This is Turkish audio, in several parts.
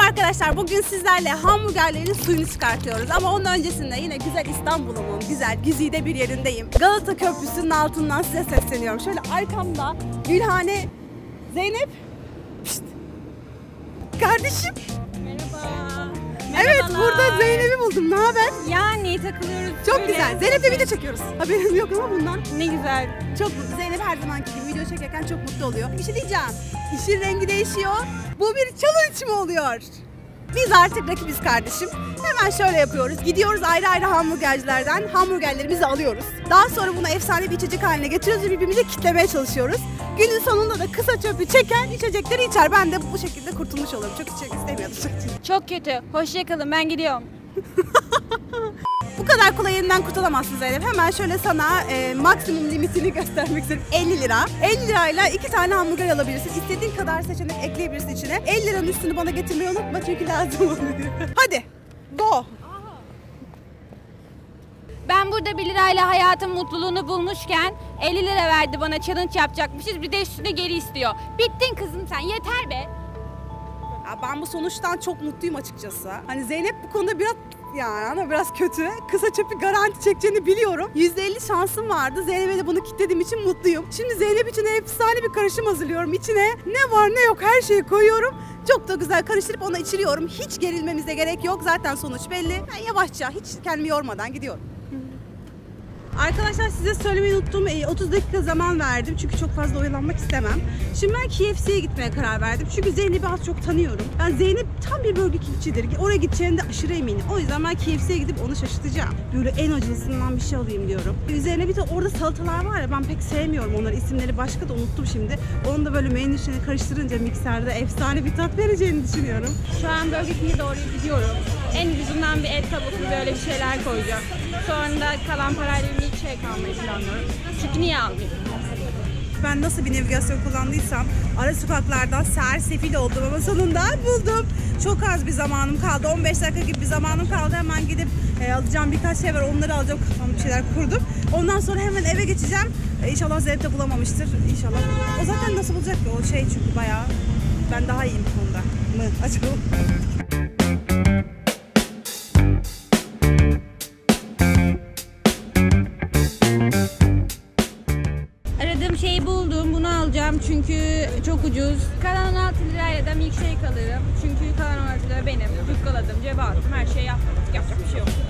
arkadaşlar, bugün sizlerle hamburgerlerin suyunu çıkartıyoruz. Ama onun öncesinde yine güzel İstanbul'umun güzel güzide bir yerindeyim. Galata Köprüsü'nün altından size sesleniyorum. Şöyle arkamda Gülhane, Zeynep. Pişt. Kardeşim. Merhaba. Evet, burada Zeynep'i buldum. Ne haber? Yani takılıyoruz. Çok böyle. güzel. Zeynep'le video çekiyoruz. Haberim yok ama bundan. Ne güzel. Çok mutlu. Zeynep her zamanki gibi video çekerken çok mutlu oluyor. Bir şey diyeceğim. İşin rengi değişiyor. Bu bir challenge mi oluyor? Biz artık rakibiz kardeşim. Hemen şöyle yapıyoruz. Gidiyoruz ayrı ayrı hamburgercilerden hamburgerlerimizi alıyoruz. Daha sonra bunu efsane bir içecek haline getiriyoruz ve birbirimize kitlemeye çalışıyoruz. Günün sonunda da kısa çöpü çeken içecekleri içer. Ben de bu şekilde kurtulmuş olurum. Çok içecek istemiyordum. Çok kötü. Hoşçakalın, ben gidiyorum. Bu kadar kolay elinden kurtulamazsın Zeynep. Hemen şöyle sana maksimum limitini göstermek istedim. 50 lira. 50 lirayla 2 tane hamburger alabilirsin. İstediğin kadar seçenek ekleyebilirsin içine. 50 liranın üstünü bana getirmeyi unutma çünkü lazım oluyor. Hadi. Go. Ben burada 1 lirayla hayatın mutluluğunu bulmuşken 50 lira verdi bana, challenge yapacakmışız. Bir de üstüne geri istiyor. Bittin kızım sen, yeter be. Ya ben bu sonuçtan çok mutluyum açıkçası. Hani Zeynep bu konuda biraz kötü. Kısa çöpü garanti çekeceğini biliyorum. %50 şansım vardı. Zeynep'e de bunu kilitlediğim için mutluyum. Şimdi Zeynep için efsane bir karışım hazırlıyorum. İçine ne var ne yok her şeyi koyuyorum. Çok da güzel karıştırıp ona içiriyorum. Hiç gerilmemize gerek yok. Zaten sonuç belli. Ben yavaşça, hiç kendimi yormadan gidiyorum. Arkadaşlar, size söylemeyi unuttum. 30 dakika zaman verdim çünkü çok fazla oyalanmak istemem. Şimdi ben KFC'ye gitmeye karar verdim çünkü Zeynep'i az çok tanıyorum. Yani Zeynep tam bir Burger King'cidir. Oraya gideceğinde aşırı eminim. O yüzden ben KFC'ye gidip onu şaşırtacağım. Böyle en acılısından bir şey alayım diyorum. Üzerine bir de orada salatalar var ya, ben pek sevmiyorum onları. İsimleri başka da unuttum şimdi. Onu da böyle menünün içine karıştırınca mikserde efsane bir tat vereceğini düşünüyorum. Şu an Burger King'e doğru gidiyorum. En ucundan bir et tabaklı böyle bir şeyler koyacağım. Sonra da kalan parayla bir şey kalmayı planlıyorum. Çünkü niye almayayım? Ben nasıl bir navigasyon kullandıysam ara sokaklardan sersefil oldum ama sonunda buldum. Çok az bir zamanım kaldı. 15 dakika gibi bir zamanım kaldı. Hemen gidip alacağım birkaç şey var. Onları alacağım. Kafamda bir şeyler kurdum. Ondan sonra hemen eve geçeceğim. İnşallah Zeynep de bulamamıştır. İnşallah. O zaten nasıl bulacak ki? O şey çünkü bayağı. Ben daha iyiyim bu konuda. Mı? Acaba? Şeyi buldum, bunu alacağım çünkü çok ucuz. Kalan 16 lirayla da milkshake alırım. Çünkü kalan 16 lira benim. Yukkaladım, cebe attım, her şeyi yaptım. Yapacak bir şey yok.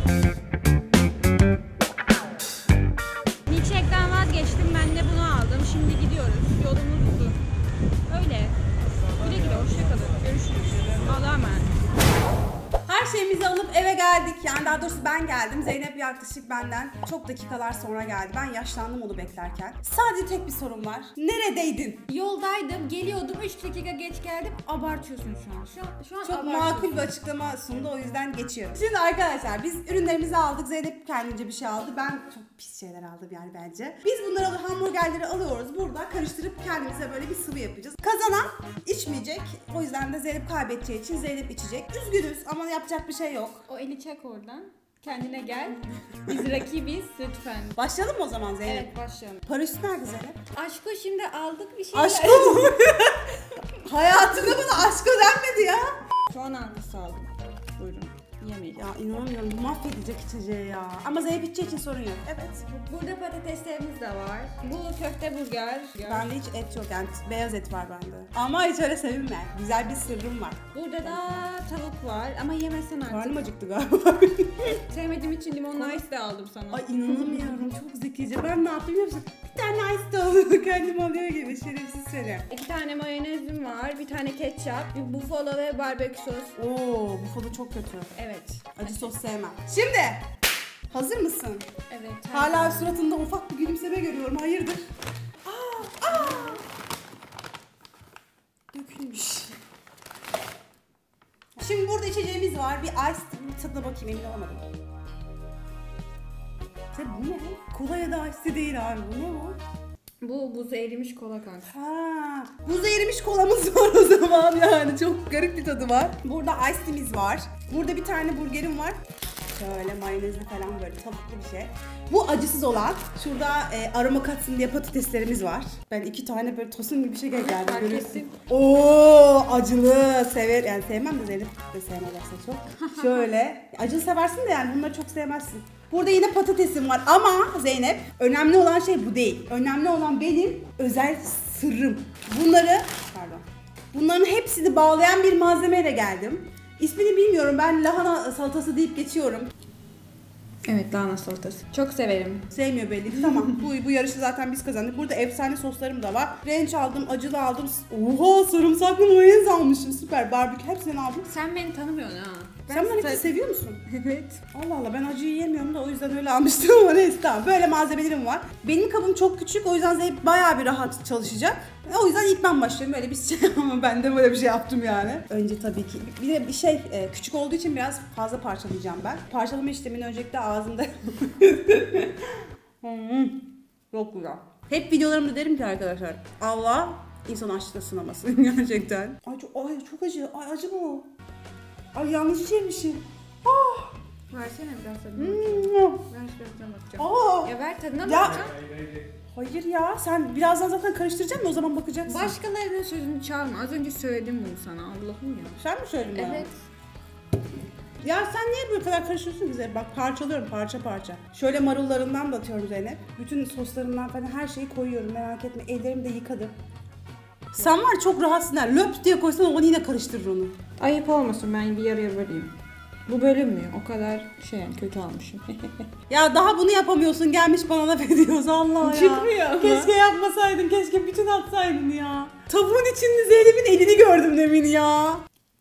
Milkshake'den vazgeçtim, ben de bunu aldım. Şimdi gidiyoruz, yolumuz uzun. Öyle. Güle güle, hoşçakalın. Görüşürüz. Allah'a emanet. Her şeyimizi alıp eve geldik. Yani daha doğrusu ben geldim. Zeynep yaklaşık benden çok dakikalar sonra geldi. Ben yaşlandım onu beklerken. Sadece tek bir sorun var. Neredeydin? Yoldaydım, geliyordum, 3 dakika geç geldim. Abartıyorsun şu an. Çok makul bir açıklama sundu, o yüzden geçiyorum. Şimdi arkadaşlar, biz ürünlerimizi aldık. Zeynep kendince bir şey aldı. Ben çok pis şeyler aldım yani bence. Biz bunları hamburgerleri alıyoruz. Burada karıştırıp kendimize böyle bir sıvı yapacağız. Kazanan içmeyecek. O yüzden de Zeynep kaybedeceği için Zeynep içecek. Üzgünüz ama yapacak bir şey yok. O eli çek oradan. Kendine gel. Biz rakibiz lütfen. Başlayalım mı o zaman Zeynep? Evet, başlayalım. Parası nerede Zeynep? Aşko, şimdi aldık bir şeyler. Aşko mu? Hayatımda bana aşko denmedi ya. Soğan halkası aldım. Buyurun. Yemeyin. Ya inanamıyorum, bu mahvedecek içeceği ya. Ama Zeynep içeceği için sorun yok. Evet. Burada patateslerimiz de var. Bu köfte burger. Bende hiç et yok yani, beyaz et var bende. Ama hiç öyle sevinme. Güzel bir sırrım var. Burada da tavuk var ama yemesen artık. Karnım acıktı galiba. Sevmediğim için limonlu ice de aldım sana. Ay inanamıyorum, çok zekice. Ben ne yaptım biliyor musun? Bir tane ice de aldım. Kendim alıyor gibi, şerefsiz seni. 2 tane mayonezim var, bir tane ketçap, bir buffalo ve barbekü sos. Oo, bu foto çok kötü. Evet. Acı sos sevmem. Şimdi hazır mısın? Evet. Hala suratında ufak bir gülümseme görüyorum. Hayırdır? Aa! Dökülmüş. Şimdi burada içeceğimiz var. Bir ice tadına bakayım, emin olamadım. Bu ne? Kola ya da ice değil abi. Bu ne bu? Bu buz erimiş kola kanka. Ha, buz erimiş kolamız var o zaman yani. Çok garip bir tadı var. Burada ice tea'miz var. Burada bir tane burgerim var. Şöyle mayonezli falan böyle tavuklu bir şey. Bu acısız olan. Şurada aroma katsın diye patateslerimiz var. Ben 2 tane böyle tosun gibi bir şey geldi. Görüyorsun. Oo, acılı sever yani sevmem de Zeynep de sevmezse çok. Şöyle acılı seversin de yani bunları çok sevmezsin. Burada yine patatesim var ama Zeynep önemli olan şey bu değil. Önemli olan benim özel sırrım. Bunların hepsini bağlayan bir malzemeyle geldim. İsmini bilmiyorum, ben lahana salatası deyip geçiyorum. Evet, lahana salatası. Çok severim. Sevmiyor belli ki. Tamam. bu yarışı zaten biz kazandık. Burada efsane soslarım da var. Ranch aldım, acılı aldım. Oha, sarımsaklı mayonez almışım. Süper. Barbekü hepsini aldım. Sen beni tanımıyorsun ha. Sen beni seviyor musun? Evet. Allah Allah, ben acıyı yiyemiyorum da o yüzden öyle almıştım ama neyse tamam. Böyle malzemelerim var. Benim kabım çok küçük, o yüzden Zeynep bayağı bir rahat çalışacak. O yüzden ilk ben başlıyorum. Böyle bir şey ama ben de böyle bir şey yaptım yani. Önce tabii ki bir de bir şey küçük olduğu için biraz fazla parçalayacağım ben. Parçalama işlemini öncelikle ağzımda çok güzel. Hep videolarımda derim ki arkadaşlar, Allah insan aşkına sınamasın gerçekten. Çok acı. Ay acı mı o? Ay yanlış bir şeymişim. Ah! Versene biraz tadına Hmm. Ben şuna bakacağım. Aa! Ya ver tadına Ya. bakacağım. Hayır ya, sen birazdan zaten karıştıracaksın mı, o zaman bakacaksın. Başkalarının sözünü çalma. Az önce söyledim bunu sana. Allah'ım ya. Sen mi söyledin bana? Evet. Ya sen niye böyle kadar karıştırıyorsun bize? Bak parçalıyorum parça parça. Şöyle marullarından da atıyorum Zeynep. Bütün soslarından falan her şeyi koyuyorum, merak etme. Ellerimi de yıkadım. Sen var çok rahatsın ha. Löp diye koysan onu yine karıştırır onu. Ayıp olmasın, ben bir yarıya böleyim. Bu bölünmüyor. O kadar yani kötü almışım. Ya daha bunu yapamıyorsun, gelmiş bana laf ediyoruz Allah ya. Çıkmıyor ama. Keşke yapmasaydın, keşke bütün atsaydın ya. Tavuğun içinde Zeynep'in elini gördüm demin ya.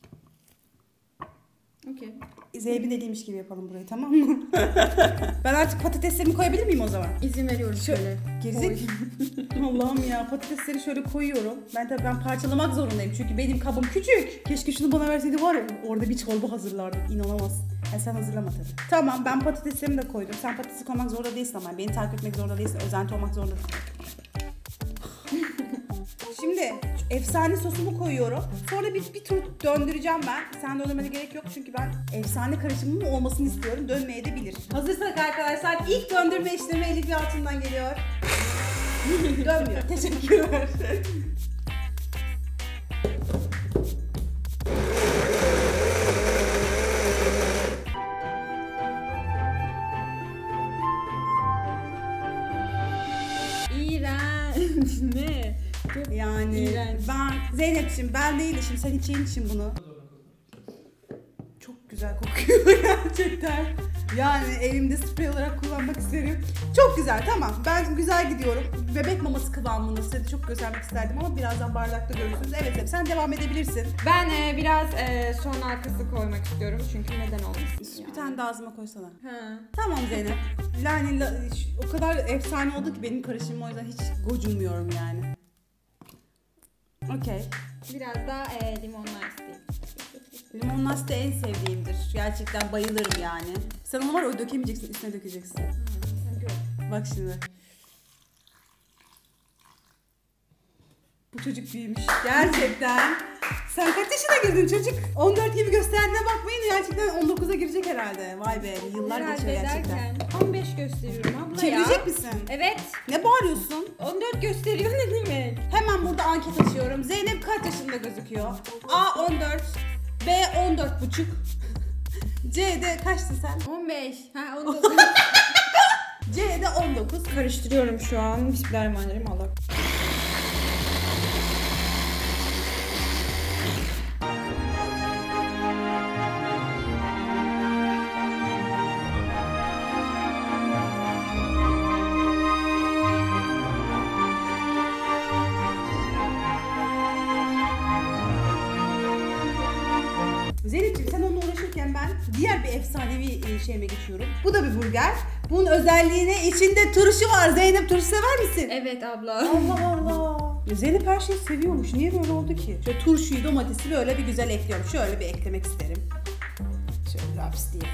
Okey. Zeynep'in eliymiş gibi yapalım burayı, tamam mı? Ben artık patateslerimi koyabilir miyim o zaman? İzin veriyorum şöyle. Gerizek. Allah'ım ya, patatesleri şöyle koyuyorum. Ben parçalamak zorundayım çünkü benim kabım küçük. Keşke şunu bana verseydi var ya, orada bir çorba hazırlardım. İnanamazsın. Sen hazırlama tabii. Tamam, ben patateslerimi de koydum. Sen patatesi koymak zorunda değilsin ama beni takip etmek zorunda değilsin. Özenti olmak zorunda değilsin. Şimdi efsane sosumu koyuyorum. Sonra bir tur döndüreceğim ben. Sen döndürmene gerek yok çünkü ben efsane karışımımın olmasını istiyorum. Dönmeye de bilir. Hazırsak arkadaşlar ilk döndürme işlemi Elif Yalçın'dan geliyor. Dönmüyor. Teşekkürler. İğrenç. Ne? Yani İğrenç. ben Zeynep'ciğim, ben değil de şimdi sen içeyim için bunu. Çok güzel kokuyor gerçekten. Yani elimde sprey olarak kullanmak isterim. Çok güzel, tamam. Ben güzel gidiyorum. Bebek maması kıvamında size de çok göstermek isterdim ama birazdan bardakta görürsünüz. Evet, sen devam edebilirsin. Ben biraz son arkası koymak istiyorum çünkü neden olmasın Bir tane de ağzıma koysana. Ha. Tamam Zeynep. Yani o kadar efsane oldu ki benim karışımım, o yüzden hiç gocunmuyorum yani. Okey. Biraz daha limonlu ice. Limon nasıl en sevdiğimdir. Gerçekten bayılırım yani. Sen onu var o dökemeyeceksin, üstüne dökeceksin. Bak şimdi. Bu çocuk büyümüş. Gerçekten. Sen kaç yaşına girdin çocuk? 14 gibi gösterdiğine bakmayın, gerçekten 19'a girecek herhalde. Vay be, yıllar geçiyor gerçekten. Derken 15 gösteriyorum abla Çevirecek ya. misin? Evet. Ne bağırıyorsun? 14 gösteriyor ne demek? Hemen burada anket açıyorum. Zeynep kaç yaşında gözüküyor? A 14, B 14,5. C'de kaçtın sen? 15. Ha 19. C'de 19. Karıştırıyorum şu an. Bismillahirrahmanirrahim. Allah. Zeynep'ciğim sen onunla uğraşırken ben diğer bir efsanevi şeyime geçiyorum. Bu da bir burger. Bunun özelliğine içinde turşu var. Zeynep, turşu sever misin? Evet abla. Allah Allah. Ya Zeynep her şeyi seviyormuş. Niye böyle oldu ki? Şöyle turşuyu, domatesi böyle bir güzel ekliyorum. Şöyle bir eklemek isterim. Şöyle raps diye.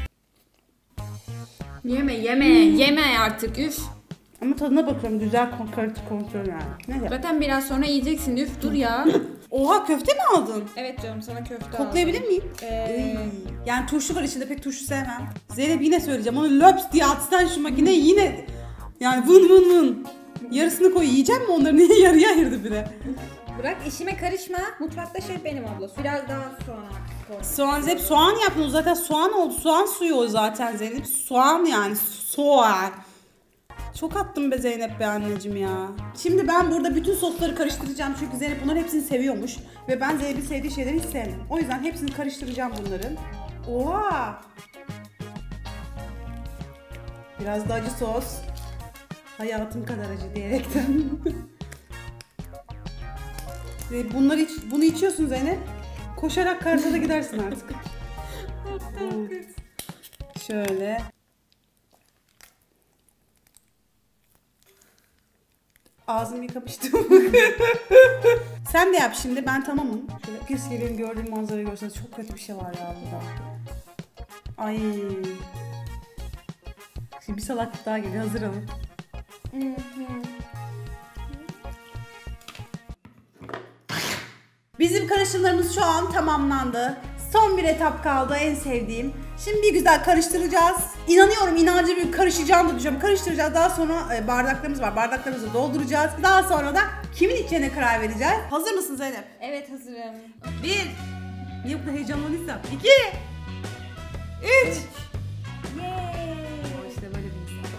Yeme artık üf. Ama tadına bakıyorum. Güzel kalite kontrol yani. Ne? Zaten biraz sonra yiyeceksin üf dur ya. Oha, köfte mi aldın? Evet canım, sana köfte Koklayabilir miyim? Ee, Yani turşu var içinde, pek turşu sevmem. Zeynep yine söyleyeceğim, onu löps diye atsan şu makineye yine yani vın vın vın. Yarısını koy, yiyecek mi onları? Niye yarıya ayırdı bir de? Bırak, işime karışma. Mutfakta şef benim abla. Biraz daha soğan koy. Soğan, hep soğan yaptın, zaten soğan oldu. Soğan suyu o zaten Zeynep. Soğan yani, soğan. Çok attım be Zeynep be anneciğim ya. Şimdi ben burada bütün sosları karıştıracağım çünkü Zeynep bunların hepsini seviyormuş. Ve ben Zeynep'in sevdiği şeyleri hiç sevmem. O yüzden hepsini karıştıracağım bunların. Oha! Biraz da acı sos. Hayatım kadar acı diyerekten. Ve bunu içiyorsun Zeynep. Koşarak karşıda gidersin artık. Şöyle. Ağzım yıkamıştım. Sen de yap şimdi, ben tamamım. Şöyle keşke benim gördüğüm manzarayı görseniz, çok kötü bir şey var ya burada. Ay. Şimdi bir salaklık daha geliyor, hazır olun. Bizim karışımlarımız şu an tamamlandı. Son bir etap kaldı, en sevdiğim. Şimdi bir güzel karıştıracağız. İnanıyorum, inancı bir karışacağını da düşünüyorum. Karıştıracağız. Daha sonra bardaklarımız var. Bardaklarımızı dolduracağız. Daha sonra da kimin içeceğine karar vereceğiz. Hazır mısın Zeynep? Evet, hazırım. 1. Niye bu kadar heyecanlandıysam? 2. 3. Yay! İşte böyle bir insan.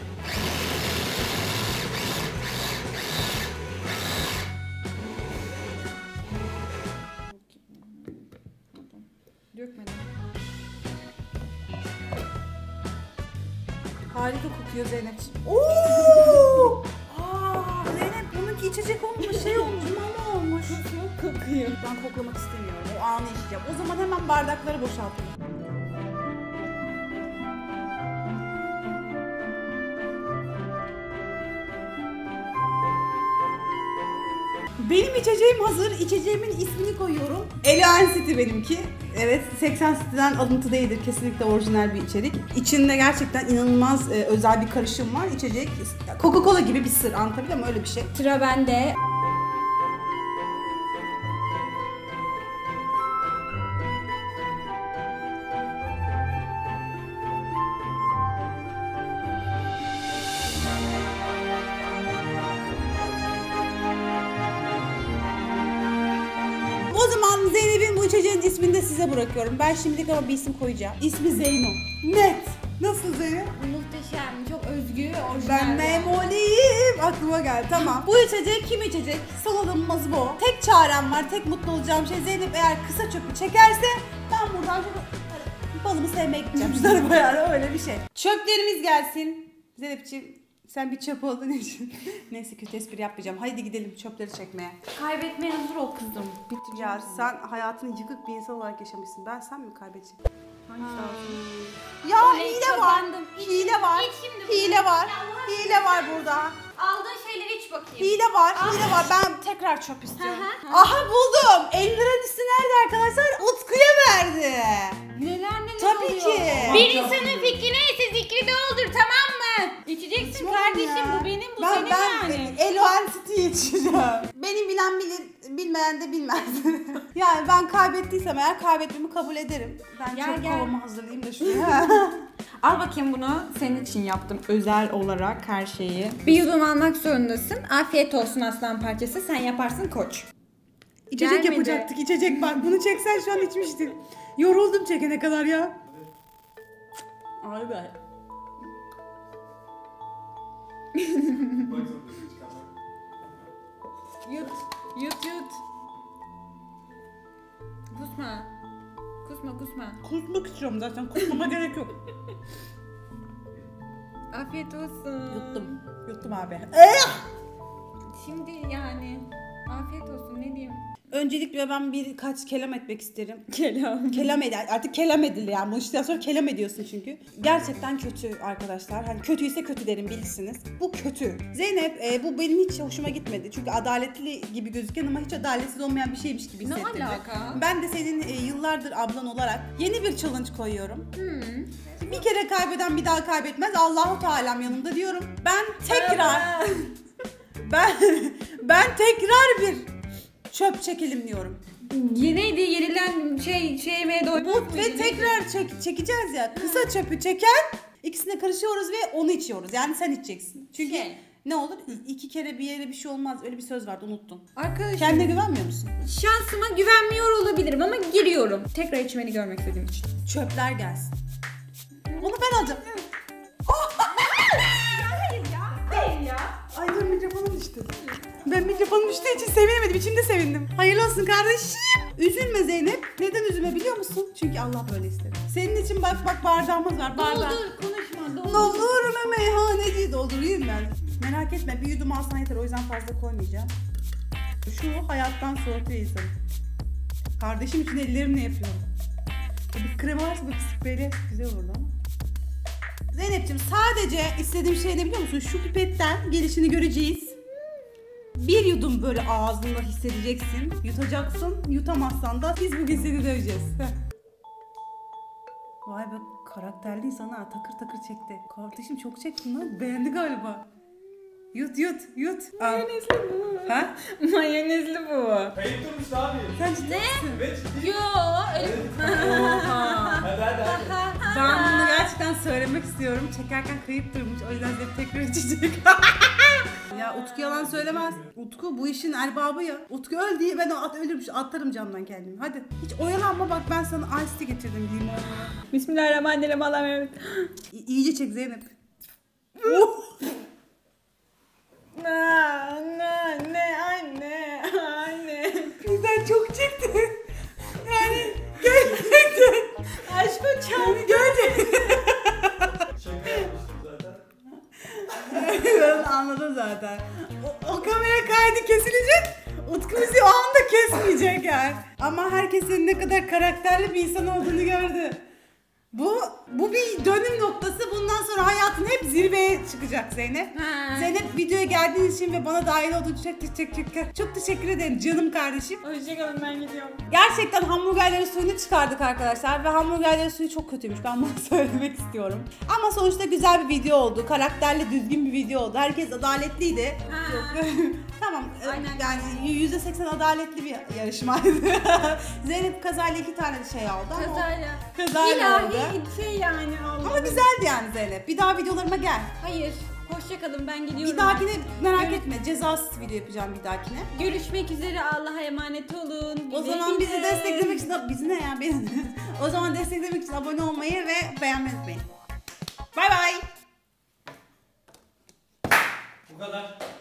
Dökmedim. Harika kokuyor Zeynep'ciğim. Oo! Aa, Zeynep bununki içecek olmuş, şey olmuş, mama olmuş. Çok kokuyor. Ben koklamak istemiyorum. O anı yaşayacağım. O zaman hemen bardakları boşaltalım. Benim içeceğim hazır. İçeceğimin ismini koyuyorum. Eloan City benimki. Evet, 80 City'den alıntı değildir. Kesinlikle orijinal bir içerik. İçinde gerçekten inanılmaz özel bir karışım var. İçecek Coca-Cola gibi bir sır. Anlatabiliyor muyum? Öyle bir şey. Sıra bende. O zaman Zeynep'in bu içeceğin ismini de size bırakıyorum. Ben şimdilik ama bir isim koyacağım. İsmi Zeyno. Net. Nasıl Zeynep? Muhteşem, çok özgü, orijinal. Ben memoliyim. Aklıma geldi. Tamam. Bu içecek kim içecek? Son adımımız bu. Tek çarem var. Tek mutlu olacağım şey, Zeynep eğer kısa çöpü çekerse ben buradan şöyle balımı sevmeye gideceğim. Şu tarafa yani, öyle bir şey. Çöplerimiz gelsin. Zeynep'ciğim sen bir çöp olduğun için. Neyse, kötü espri yapmayacağım. Haydi gidelim çöpleri çekmeye. Kaybetmeye hazır ol kızım. Ya sen hayatını yıkık bir insan olarak yaşamışsın. Sen mi kaybedeceksin? Ya Oley, hile var. kazandım. Hile var. İç şimdi Hile var. Allah Hile var burada. Aldığın şeyleri iç bakayım. Hile var. Hile var. Ben tekrar çöp istiyorum. Hı hı. Aha buldum. 50 liranın üstü nerede arkadaşlar? Utku'ya verdi. Neler Tabii oluyor? ki. Bir insanın fikri neyse zikri doğrudur, tamam mı? İçeceksin İçmem kardeşim, ya. bu benim, bu ben, senin ben yani. Eloan City'yi içeceğim. Benim bilen bilir, bilmeyen de bilmez. Yani ben kaybettiysem eğer kaybetmemi kabul ederim. Ben Gel, çöp gel. kovamı hazırlayayım da şuraya. Al bakayım, bunu senin için yaptım özel olarak her şeyi. Bir yudum almak zorundasın. Afiyet olsun aslan parçası, sen yaparsın koç. İçecek Gelmedi. yapacaktık, içecek bak. Bunu çeksen şu an içmiştin. Yoruldum çekene kadar ya. Ay be. Yut, yut, yut. Kusma. Kusma, kusma. Kusmak istiyorum zaten. Kusmama gerek yok. Afiyet olsun. Yuttum. Yuttum abi. Şimdi yani. Afiyet olsun, ne diyeyim? Öncelikle ben birkaç kelam etmek isterim. Kelam. Kelam eder. Artık kelam edildi yani. Bu işten sonra kelam ediyorsun çünkü. Gerçekten kötü arkadaşlar. Hani kötüyse kötü derim, bilirsiniz. Bu kötü. Zeynep bu benim hiç hoşuma gitmedi. Çünkü adaletli gibi gözüken ama hiç adaletsiz olmayan bir şeymiş gibi Ne hissettirdi. alaka? Ben de senin yıllardır ablan olarak yeni bir challenge koyuyorum. Bir kere kaybeden bir daha kaybetmez. Allahu Teala'm yanımda diyorum. Ben tekrar ben tekrar bir Çöp çekelim diyorum. Neydi yenilen şey yemeğe doymak Bu ve tekrar çekeceğiz ya. Kısa çöpü çeken ikisine karışıyoruz ve onu içiyoruz. Yani sen içeceksin. Çünkü ne olur? 2 kere bir yere bir şey olmaz. Öyle bir söz vardı, unuttum. Arkadaşım. Kendine güvenmiyor musun? Şansıma güvenmiyor olabilirim ama giriyorum. Tekrar içmeni görmek istediğim için. Çöpler gelsin. Onu ben alacağım. Hayır ya. Ay dur, mikrofonum düştü. Ben mikrofonum düştüğü için sevinemedim. İçimde sevindim. Hayırlı olsun kardeşim. Üzülme Zeynep. Neden üzülme biliyor musun? Çünkü Allah böyle istedi. Senin için bak bardağımız var. Bardağı. Doldur konuşma doldur. Doldur meyhaneci doldurayım ben. Merak etme, bir yudum alsan yeter. O yüzden fazla koymayacağım. Şu hayattan soğutuyor insanı. Kardeşim için ellerimle yapıyorum. Bir krema varsa bir spreyle güzel olurdu ama. Zeynep'ciğim, sadece istediğim şey ne biliyor musun? Şu pipetten gelişini göreceğiz. Bir yudum böyle ağzında hissedeceksin. Yutacaksın. Yutamazsan da biz bugün seni döveceğiz. Vay be, karakterli insana takır takır çekti. Kardeşim çok çektin lan. Beğendi galiba. Yut. Mayonezli bu. Ha? Mayonezli bu. Kayıt durmuş abi. Sen ciddi misin? Evet ciddi. Yo öyle. Hadi. Ben bunu gerçekten söylemek istiyorum. Çekerken kayıp durmuş. O yüzden hep tekrar içecek. Ya Utku yalan söylemez. Utku bu işin erbabı ya. Utku öl diye ben ölürmüş, atlarım camdan kendimi. Hadi. Hiç oyalanma, bak ben sana ice tea getirdim limonlu. Bismillahirrahmanirrahim. Allah'ım evet. İyice çek Zeynep. Anne. Bizden çok çekti. Yani gerçekten. Aşk o çam. Gerçekten. Şaka yapmıştım zaten. Ben anladım zaten. O kamera kaydı kesilecek. Utku bizi o anda kesmeyecek yani. Ama herkesin ne kadar karakterli bir insan olduğunu gördü. Bu bir dönüm noktası. Bundan sonra hayatın hep zirveye çıkacak Zeynep. Ha. Zeynep, videoya geldiğin için ve bana dahil olduğun için çok teşekkür ederim canım kardeşim. Hoşçakalın, ben gidiyorum. Gerçekten hamburgerlerin suyunu çıkardık arkadaşlar ve hamburgerlerin suyu çok kötüymüş. Ben bunu söylemek istiyorum. Ama sonuçta güzel bir video oldu. Karakterli, düzgün bir video oldu. Herkes adaletliydi. Ha. Yok. Tamam. Aynen. Yani %80 adaletli bir yarışmaydı. Zeynep kazayla 2 tane şey aldı ama Kazayla. oldu. Şey yani oldu. Ama güzeldi yani Zeynep. Bir daha videolarıma gel. Hayır. Hoşçakalın, ben gidiyorum. Bir dahakine merak etme. Cezasız video yapacağım bir dahakine. Görüşmek üzere. Allah'a emanet olun. O zaman bizi desteklemek için, bizi ne ya? O zaman desteklemek için abone olmayı ve beğenmeyi unutmayın. Bay bay. Bu kadar.